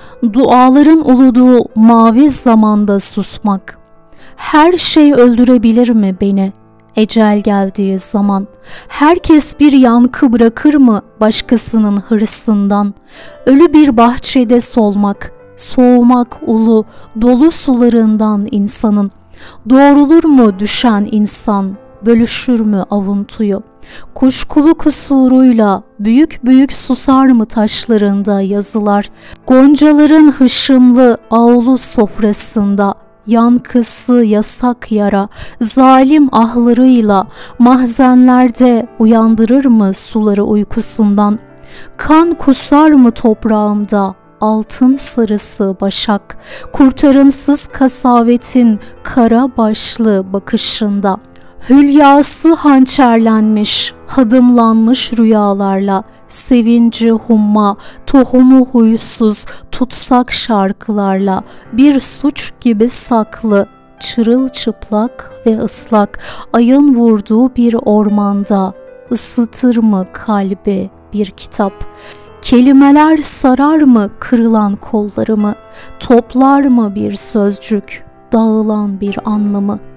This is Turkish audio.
Duaların uluduğu mavi zamanda susmak. Her şey öldürebilir mi beni ecel geldiği zaman? Herkes bir yankı bırakır mı başkasının hırsından? Ölü bir bahçede solmak, soğumak ulu dolu sularından insanın. Doğrulur mu düşen insan, bölüşür mü avuntuyu? Kuşkulu kusuruyla büyük büyük susar mı taşlarında yazılar? Goncaların hışımlı avlu sofrasında yankısı yasak yara, zalim ahlarıyla mahzenlerde uyandırır mı suları uykusundan? Kan kusar mı toprağımda altın sarısı başak, kurtarımsız kasavetin kara başlı bakışında? Hülyası hançerlenmiş, hadımlanmış rüyalarla, sevinci humma, tohumu huysuz, tutsak şarkılarla, bir suç gibi saklı, çırılçıplak ve ıslak, ayın vurduğu bir ormanda, ısıtır mı kalbi bir kitap? Kelimeler sarar mı kırılan kollarımı, toplar mı bir sözcük, dağılan bir anlamı?